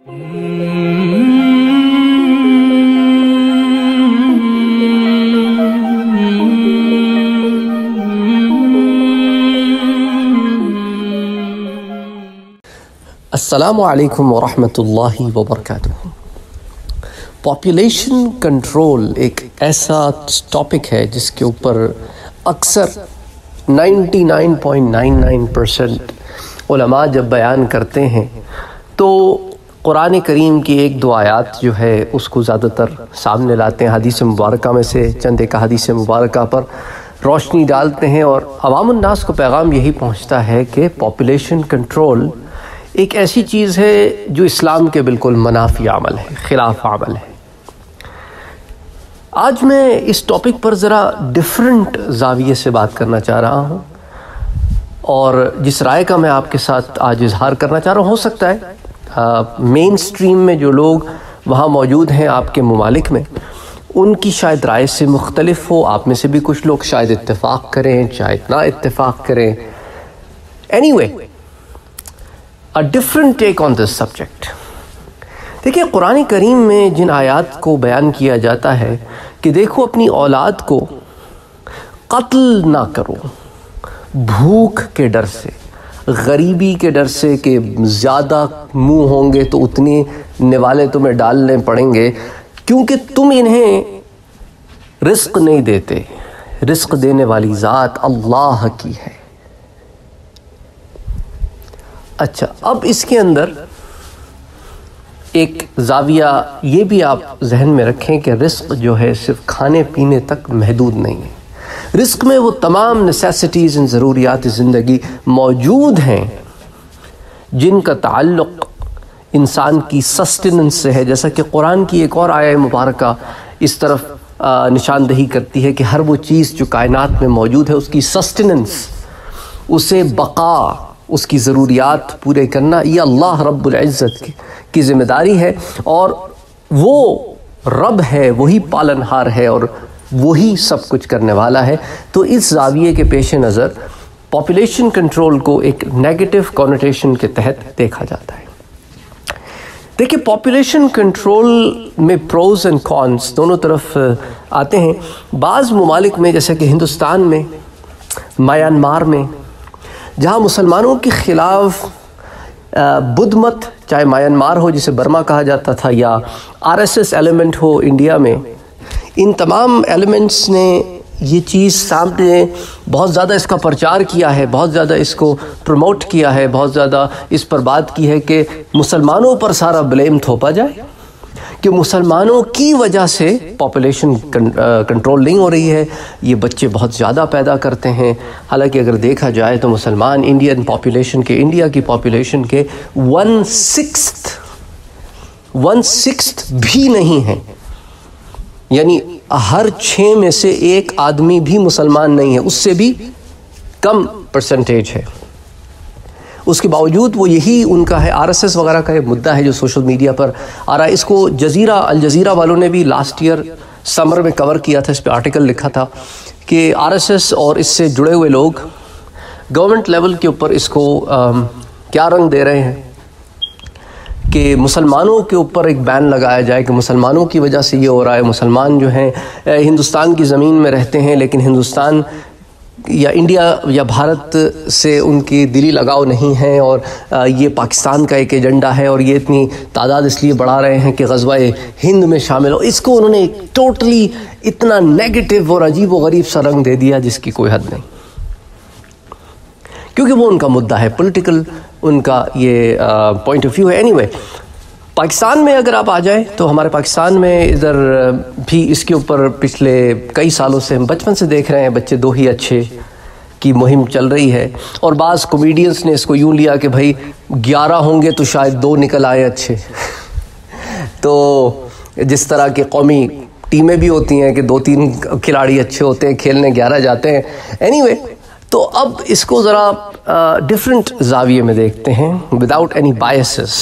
السلام علیکم ورحمۃ اللہ وبرکاتہ۔ پاپولیشن کنٹرول ایک ایسا ٹاپک ہے جس کے اوپر اکثر 99.99% علماء جب بیان کرتے ہیں تو قرآن کریم کی ایک دو آیات جو ہے اس کو زیادہ تر سامنے لاتے ہیں، حدیث مبارکہ میں سے چند ایک حدیث مبارکہ پر روشنی ڈالتے ہیں، اور عوام الناس کو پیغام یہی پہنچتا ہے کہ پاپولیشن کنٹرول ایک ایسی چیز ہے جو اسلام کے بالکل منافی عمل ہے، خلاف عمل ہے۔ آج میں اس ٹاپک پر ذرا ڈیفرنٹ زاویے سے بات کرنا چاہ رہا ہوں، اور جس رائے کا میں آپ کے ساتھ آج اظہار کرنا چاہ رہا ہوں، ہو سکتا ہے مین سٹریم میں جو لوگ وہاں موجود ہیں آپ کے ممالک میں ان کی شاید رائے سے مختلف ہو، آپ میں سے بھی کچھ لوگ شاید اتفاق کریں، شاید نہ اتفاق کریں۔ Any a different take on this subject۔ دیکھیں، قرآن کریم میں جن آیات کو بیان کیا جاتا ہے کہ دیکھو اپنی اولاد کو قتل نہ کرو، بھوک کے ڈر سے، غریبی کے ڈر سے کہ زیادہ منہ ہوں گے تو اتنے نوالے تمہیں ڈالنے پڑیں گے، کیونکہ تم انہیں رزق نہیں دیتے، رزق دینے والی ذات اللہ کی ہے۔ اچھا، اب اس کے اندر ایک زاویہ یہ بھی آپ ذہن میں رکھیں کہ رزق جو ہے صرف کھانے پینے تک محدود نہیں ہے، رزق میں وہ تمام نیسیسٹیز، ضروریات زندگی موجود ہیں جن کا تعلق انسان کی سسٹیننس سے ہے، جیسا کہ قرآن کی ایک اور آیہ مبارکہ اس طرف نشاندہی کرتی ہے کہ ہر وہ چیز جو کائنات میں موجود ہے اس کی سسٹیننس، اسے بقا، اس کی ضروریات پورے کرنا، یہ اللہ رب العزت کی ذمہ داری ہے، اور وہ رب ہے، وہی پالنہار ہے، اور وہی سب کچھ کرنے والا ہے۔ تو اس زاویے کے پیش نظر پاپولیشن کنٹرول کو ایک نیگیٹو کونوٹیشن کے تحت دیکھا جاتا ہے۔ دیکھیں، پاپولیشن کنٹرول میں پروز اینڈ کونس دونوں طرف آتے ہیں۔ بعض ممالک میں جیسے کہ ہندوستان میں، میانمار میں، جہاں مسلمانوں کے خلاف بدھ مت، چاہے میانمار ہو جسے برما کہا جاتا تھا، یا RSS ایلیمنٹ ہو انڈیا میں، ان تمام ایلیمنٹس نے یہ چیز سامنے بہت زیادہ اس کا پرچار کیا ہے، بہت زیادہ اس کو پروموٹ کیا ہے، بہت زیادہ اس پر بات کی ہے کہ مسلمانوں پر سارا بلیم تھوپا جائے کہ مسلمانوں کی وجہ سے پاپولیشن کنٹرول نہیں ہو رہی ہے، یہ بچے بہت زیادہ پیدا کرتے ہیں۔ حالانکہ اگر دیکھا جائے تو مسلمان انڈیا کی پاپولیشن کے 1/6 بھی نہیں ہیں، یعنی ہر 6 میں سے ایک آدمی بھی مسلمان نہیں ہے، اس سے بھی کم پرسنٹیج ہے۔ اس کے باوجود وہ یہی ان کا ہے، RSS وغیرہ کا ایک مدعا ہے جو سوشل میڈیا پر آ رہا ہے۔ اس کو الجزیرہ والوں نے بھی لاسٹ ایئر سمر میں کور کیا تھا، اس پہ آرٹیکل لکھا تھا کہ RSS اور اس سے جڑے ہوئے لوگ گورنمنٹ لیول کے اوپر اس کو کیا رنگ دے رہے ہیں کہ مسلمانوں کے اوپر ایک بین لگایا جائے کہ مسلمانوں کی وجہ سے یہ ہو رہا ہے، مسلمان جو ہیں ہندوستان کی زمین میں رہتے ہیں لیکن ہندوستان یا انڈیا یا بھارت سے ان کی دلی لگاؤ نہیں ہے، اور یہ پاکستان کا ایک ایجنڈا ہے، اور یہ اتنی تعداد اس لیے بڑھا رہے ہیں کہ غزوہ ہند میں شامل ہو۔ اس کو انہوں نے ایک ٹوٹلی اتنا نیگیٹو اور عجیب و غریب سا رنگ دے دیا جس کی کوئی حد نہیں، کیونکہ وہ ان کا مدعا ہے، پولیٹیکل ان کا یہ point of view anyway وے، پاکستان میں اگر آپ آ جائیں تو ہمارے پاکستان میں ادھر بھی اس کے اوپر پچھلے کئی سالوں سے ہم بچپن سے دیکھ رہے ہیں، بچے 2 ہی اچھے کی مہم چل رہی ہے، اور بعض کامیڈینس نے اس کو یوں لیا کہ بھائی 11 ہوں گے تو شاید 2 نکل آئے اچھے۔ تو جس طرح کے قومی ٹیمیں بھی ہوتی ہیں کہ 2-3 کھلاڑی اچھے ہوتے ہیں، کھیلنے 11 جاتے ہیں۔ اینی وے، تو اب اس کو ذرا ڈیفرنٹ زاویے میں دیکھتے ہیں وداؤٹ اینی بائسز۔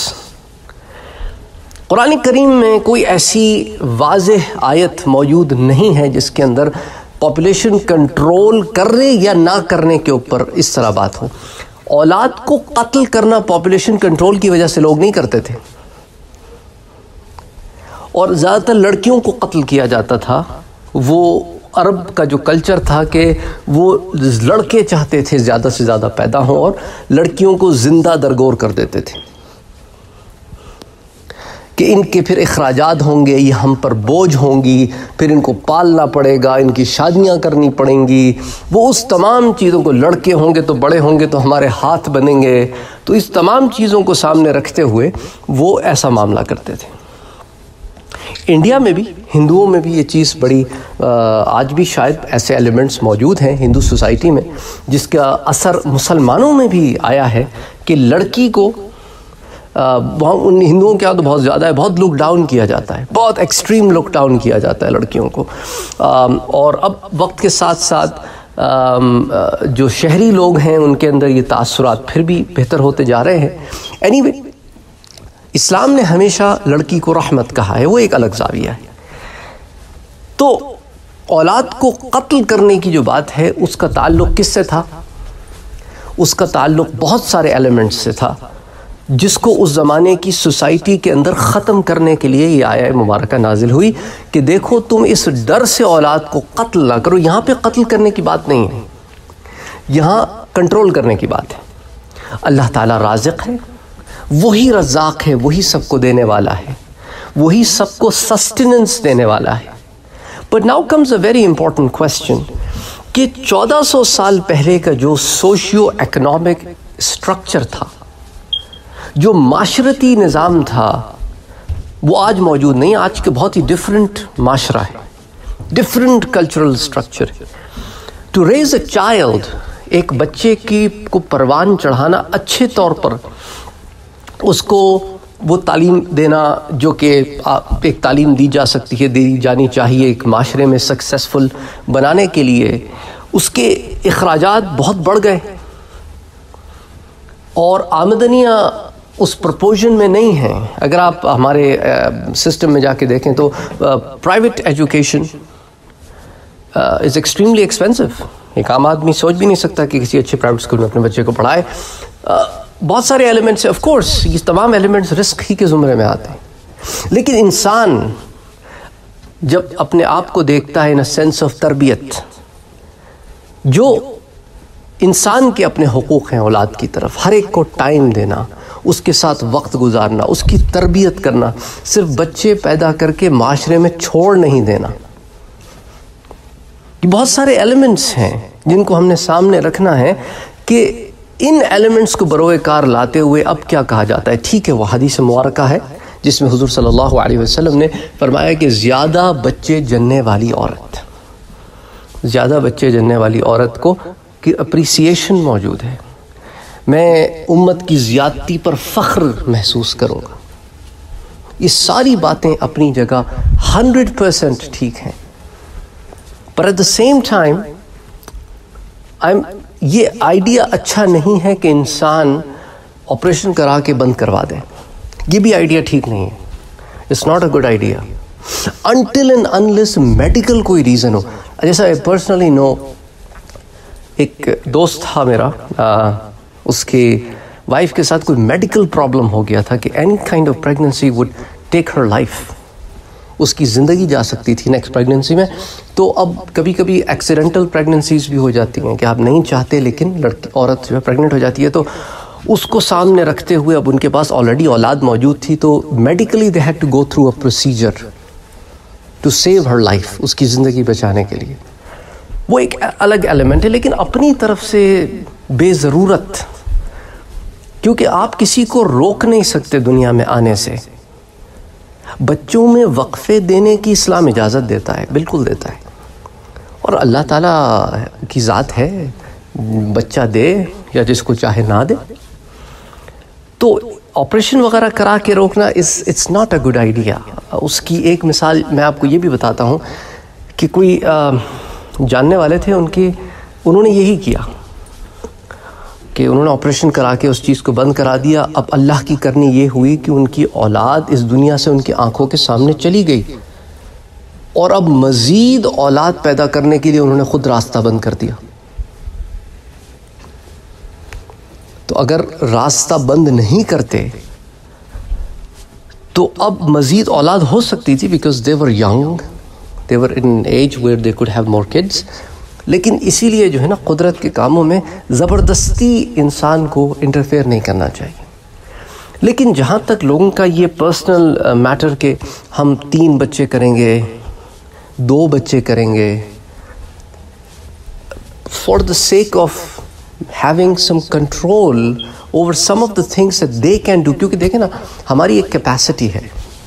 قرآن کریم میں کوئی ایسی واضح آیت موجود نہیں ہے جس کے اندر پاپولیشن کنٹرول کرنے یا نہ کرنے کے اوپر اس طرح بات ہو۔ اولاد کو قتل کرنا پاپولیشن کنٹرول کی وجہ سے لوگ نہیں کرتے تھے، اور زیادہ تر لڑکیوں کو قتل کیا جاتا تھا. وہ عرب کا جو کلچر تھا کہ وہ لڑکے چاہتے تھے زیادہ سے زیادہ پیدا ہوں اور لڑکیوں کو زندہ درگور کر دیتے تھے کہ ان کے پھر اخراجات ہوں گے، یہ ہم پر بوجھ ہوں گی، پھر ان کو پالنا پڑے گا، ان کی شادیاں کرنی پڑیں گی. وہ اس تمام چیزوں کو، لڑکے ہوں گے تو بڑے ہوں گے تو ہمارے ہاتھ بنیں گے، تو اس تمام چیزوں کو سامنے رکھتے ہوئے وہ ایسا معاملہ کرتے تھے. انڈیا میں بھی، ہندوؤں میں بھی یہ چیز بڑی آج بھی شاید ایسے ایلیمنٹس موجود ہیں ہندو سوسائٹی میں جس کا اثر مسلمانوں میں بھی آیا ہے کہ لڑکی کو ان ہندوؤں کے یہاں تو بہت زیادہ ہے، بہت لک ڈاؤن کیا جاتا ہے، بہت ایکسٹریم لک ڈاؤن کیا جاتا ہے لڑکیوں کو. اور اب وقت کے ساتھ ساتھ جو شہری لوگ ہیں ان کے اندر یہ تاثرات پھر بھی بہتر ہوتے جا رہے ہیں. اینی اسلام نے ہمیشہ لڑکی کو رحمت کہا ہے، وہ ایک الگ زاویہ ہے. تو اولاد کو قتل کرنے کی جو بات ہے اس کا تعلق کس سے تھا؟ اس کا تعلق بہت سارے ایلیمنٹس سے تھا جس کو اس زمانے کی سوسائٹی کے اندر ختم کرنے کے لیے یہ آیہ مبارکہ نازل ہوئی کہ دیکھو تم اس ڈر سے اولاد کو قتل نہ کرو. یہاں پہ قتل کرنے کی بات نہیں ہے، یہاں کنٹرول کرنے کی بات ہے. اللہ تعالیٰ رازق ہے، وہی رزاق ہے، وہی سب کو دینے والا ہے، وہی سب کو سسٹیننس دینے والا ہے. But now comes a very important question کہ 1400 سال پہلے کا جو سوشیو ایکنامک اسٹرکچر تھا، جو معاشرتی نظام تھا، وہ آج موجود نہیں. آج کے بہت ہی ڈفرینٹ معاشرہ ہے، ڈفرینٹ کلچرل اسٹرکچر ہے. ٹو ریز اے چائلڈ، ایک بچے کی کو پروان چڑھانا، اچھے طور پر اس کو وہ تعلیم دینا جو کہ ایک تعلیم دی جا سکتی ہے، دی جانی چاہیے ایک معاشرے میں سکسیسفل بنانے کے لیے، اس کے اخراجات بہت بڑھ گئے اور آمدنیاں اس پرپورشن میں نہیں ہیں. اگر آپ ہمارے سسٹم میں جا کے دیکھیں تو private education is extremely expensive. ایک عام آدمی سوچ بھی نہیں سکتا کہ کسی اچھے پرائیویٹ اسکول میں اپنے بچے کو پڑھائے. بہت سارے ایلیمنٹس آف کورس، یہ تمام ایلیمنٹس رزق ہی کے زمرے میں آتے ہیں، لیکن انسان جب اپنے آپ کو دیکھتا ہے ان سینس آف تربیت، جو انسان کے اپنے حقوق ہیں اولاد کی طرف، ہر ایک کو ٹائم دینا، اس کے ساتھ وقت گزارنا، اس کی تربیت کرنا، صرف بچے پیدا کر کے معاشرے میں چھوڑ نہیں دینا. یہ بہت سارے ایلیمنٹس ہیں جن کو ہم نے سامنے رکھنا ہے کہ ان ایلیمنٹس کو بروئے کار لاتے ہوئے اب کیا کہا جاتا ہے. ٹھیک ہے، وہ حدیث مبارکہ ہے جس میں حضور صلی اللہ علیہ وسلم نے فرمایا کہ زیادہ بچے جننے والی عورت، زیادہ بچے جننے والی عورت کو کی اپریسیشن موجود ہے. میں امت کی زیادتی پر فخر محسوس کروں گا. یہ ساری باتیں اپنی جگہ 100% ٹھیک ہیں، پر ایٹ دا سیم ٹائم یہ آئیڈیا اچھا نہیں ہے کہ انسان آپریشن کرا کے بند کروا دے. یہ بھی آئیڈیا ٹھیک نہیں ہے. It's not a good idea until and unless medical کوئی ریزن ہو. جیسا پرسنلی نو، ایک دوست تھا میرا، اس کی وائف کے ساتھ کوئی میڈیکل پرابلم ہو گیا تھا کہ any kind of pregnancy would take her life, اس کی زندگی جا سکتی تھی نیکسٹ پریگننسی میں. تو اب کبھی کبھی ایکسیڈنٹل پریگننسیز بھی ہو جاتی ہیں کہ آپ نہیں چاہتے لیکن عورت جو ہے پریگننٹ ہو جاتی ہے. تو اس کو سامنے رکھتے ہوئے، اب ان کے پاس آلریڈی اولاد موجود تھی، تو medically they had to go through a procedure to save her life, اس کی زندگی بچانے کے لیے. وہ ایک الگ ایلیمنٹ ہے، لیکن اپنی طرف سے بے ضرورت، کیونکہ آپ کسی کو روک نہیں سکتے دنیا میں آنے سے. بچوں میں وقفے دینے کی اسلام اجازت دیتا ہے، بالکل دیتا ہے، اور اللہ تعالیٰ کی ذات ہے، بچہ دے یا جس کو چاہے نہ دے. تو آپریشن وغیرہ کرا کے روکنا it's not a good idea. اس کی ایک مثال میں آپ کو یہ بھی بتاتا ہوں کہ کوئی جاننے والے تھے انہوں نے یہی کیا کہ انہوں نے آپریشن کرا کے اس چیز کو بند کرا دیا. اب اللہ کی کرنی یہ ہوئی کہ ان کی اولاد اس دنیا سے ان کی آنکھوں کے سامنے چلی گئی، اور اب مزید اولاد پیدا کرنے کے لیے انہوں نے خود راستہ بند کر دیا. تو اگر راستہ بند نہیں کرتے تو اب مزید اولاد ہو سکتی تھی because they were young, they were in age where they could have more kids, لیکن اسی لیے جو ہے نا قدرت کے کاموں میں زبردستی انسان کو انٹرفیئر نہیں کرنا چاہیے۔ لیکن جہاں تک لوگوں کا یہ پرسنل میٹر کہ ہم 3 بچے کریں گے، 2 بچے کریں گے، for the sake of having some control over some of the things that they can do, کیونکہ دیکھیں نا ہماری ایک کیپیسٹی ہے۔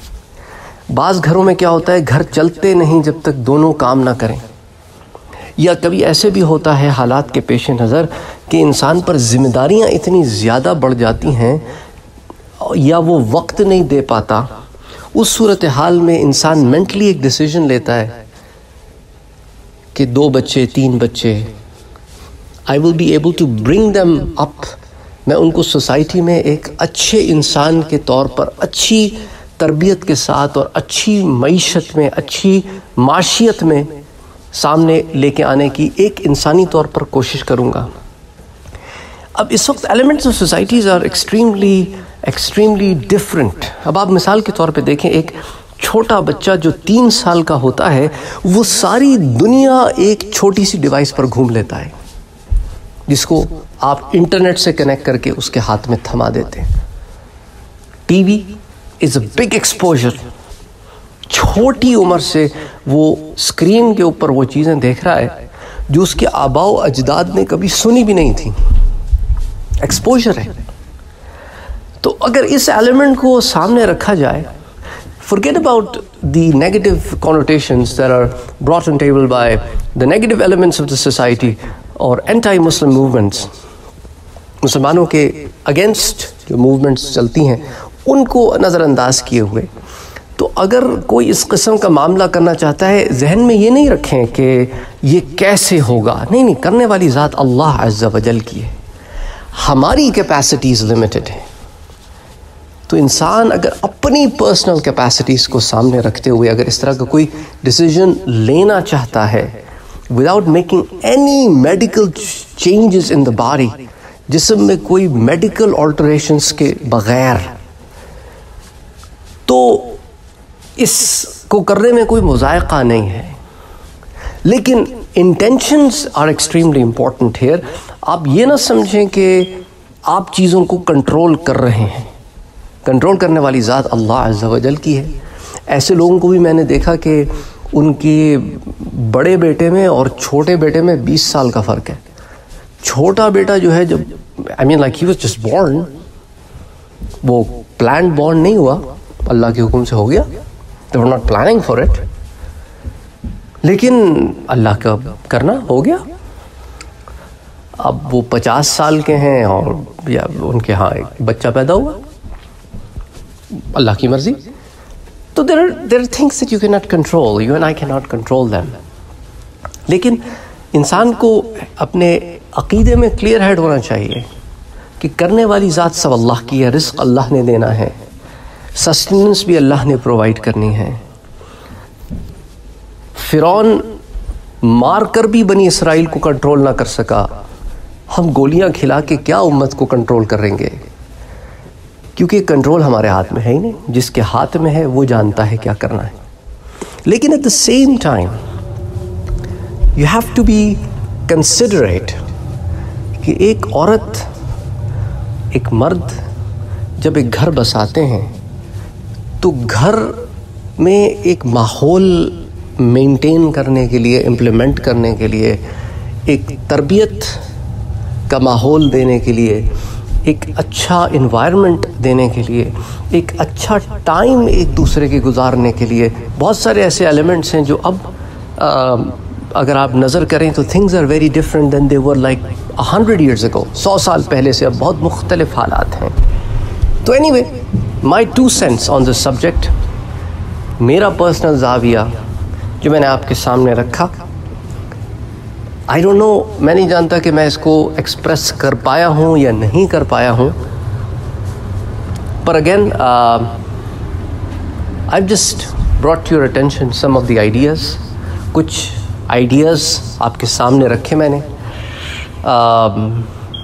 بعض گھروں میں کیا ہوتا ہے، گھر چلتے نہیں جب تک دونوں کام نہ کریں، یا کبھی ایسے بھی ہوتا ہے حالات کے پیش نظر کہ انسان پر ذمہ داریاں اتنی زیادہ بڑھ جاتی ہیں یا وہ وقت نہیں دے پاتا، اس صورتحال میں انسان مینٹلی ایک ڈیسیژن لیتا ہے کہ 2 بچے 3 بچے، I will be able to bring them up، میں ان کو سوسائٹی میں ایک اچھے انسان کے طور پر اچھی تربیت کے ساتھ اور اچھی معیشت میں، اچھی معاشیت میں سامنے لے کے آنے کی ایک انسانی طور پر کوشش کروں گا۔ اب اس وقت elements of societies are extremely different. اب آپ مثال کے طور پہ دیکھیں، ایک چھوٹا بچہ جو 3 سال کا ہوتا ہے وہ ساری دنیا ایک چھوٹی سی ڈیوائس پر گھوم لیتا ہے، جس کو آپ انٹرنیٹ سے کنیکٹ کر کے اس کے ہاتھ میں تھما دیتے ہیں۔ TV is a big exposure, چھوٹی عمر سے وہ اسکرین کے اوپر وہ چیزیں دیکھ رہا ہے جو اس کے آباء و اجداد نے کبھی سنی بھی نہیں تھیں، ایکسپوجر ہے۔ تو اگر اس ایلیمنٹ کو سامنے رکھا جائے، forget about the negative connotations that are brought on table by the negative elements of the society اور anti-Muslim movements، مسلمانوں کے اگینسٹ جو موومنٹس چلتی ہیں ان کو نظر انداز کیے ہوئے، تو اگر کوئی اس قسم کا معاملہ کرنا چاہتا ہے، ذہن میں یہ نہیں رکھیں کہ یہ کیسے ہوگا، نہیں، کرنے والی ذات اللہ عز و جل کی ہے، ہماری کیپیسٹیز لمیٹڈ ہیں۔ تو انسان اگر اپنی پرسنل کیپیسٹیز کو سامنے رکھتے ہوئے اگر اس طرح کا کوئی ڈیسیژن لینا چاہتا ہے without making any medical changes in the body, جسم میں کوئی میڈیکل آلٹریشنس کے بغیر، تو اس کو کرنے میں کوئی مذائقہ نہیں ہے۔ لیکن intentions are extremely important here. آپ یہ نہ سمجھیں کہ آپ چیزوں کو کنٹرول کر رہے ہیں، کنٹرول کرنے والی ذات اللہ عز و جل کی ہے۔ ایسے لوگوں کو بھی میں نے دیکھا کہ ان کے بڑے بیٹے میں اور چھوٹے بیٹے میں 20 سال کا فرق ہے۔ چھوٹا بیٹا جو ہے، جب like he was just born، وہ planned born نہیں ہوا، اللہ کے حکم سے ہو گیا، they were not planning for it، لیکن اللہ کا کرنا ہو گیا۔ اب وہ 50 سال کے ہیں اور یا ان کے ہاں ایک بچہ پیدا ہوا، اللہ کی مرضی۔ تو there are things that you cannot control, you and I cannot control them۔ لیکن انسان کو اپنے عقیدے میں کلیئر ہیڈ ہونا چاہیے کہ کرنے والی ذات سب اللہ کی ہے، رزق اللہ نے دینا ہے، سسٹیننس بھی اللہ نے پرووائڈ کرنی ہے۔ فرعون مار کر بھی بنی اسرائیل کو کنٹرول نہ کر سکا، ہم گولیاں کھلا کے کیا امت کو کنٹرول کریں گے؟ کیونکہ کنٹرول ہمارے ہاتھ میں ہے ہی نہیں، جس کے ہاتھ میں ہے وہ جانتا ہے کیا کرنا ہے۔ لیکن at the same time you have to be considerate کہ ایک عورت، ایک مرد جب ایک گھر بساتے ہیں تو گھر میں ایک ماحول مینٹین کرنے کے لیے، امپلیمنٹ کرنے کے لیے، ایک تربیت کا ماحول دینے کے لیے، ایک اچھا انوائرمنٹ دینے کے لیے، ایک اچھا ٹائم ایک دوسرے کے گزارنے کے لیے بہت سارے ایسے ایلیمنٹس ہیں جو اب اگر آپ نظر کریں تو things are very different than they were like 100 years ago، 100 سال پہلے سے اب بہت مختلف حالات ہیں۔ تو anyway, my 2 cents on this subject, میرا پرسنل زاویہ جو میں نے آپ کے سامنے رکھا، آئی ڈونٹ نو، میں نہیں جانتا کہ میں اس کو ایکسپریس کر پایا ہوں یا نہیں کر پایا ہوں، پر again I just brought your attention some of the ideas, کچھ آئیڈیاز آپ کے سامنے رکھے میں نے۔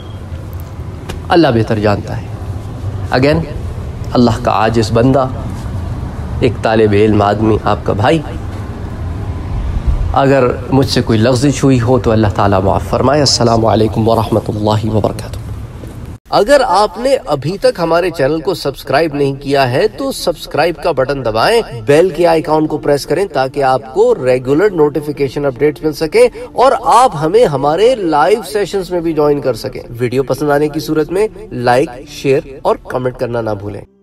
اللہ بہتر جانتا ہے۔ اگین اللہ کا عاجز بندہ، ایک طالب علم آدمی، آپ کا بھائی۔ اگر مجھ سے کوئی لغزش ہوئی ہو تو اللہ تعالیٰ معاف فرمائے۔ السلام علیکم ورحمۃ اللہ وبرکاتہ۔ اگر آپ نے ابھی تک ہمارے چینل کو سبسکرائب نہیں کیا ہے تو سبسکرائب کا بٹن دبائیں، بیل کے آئیکن کو پریس کریں تاکہ آپ کو ریگولر نوٹیفیکیشن اپڈیٹس مل سکیں اور آپ ہمیں ہمارے لائیو سیشنز میں بھی جوائن کر سکیں۔ ویڈیو پسند آنے کی صورت میں لائک، شیئر اور کمنٹ کرنا نہ بھولیں۔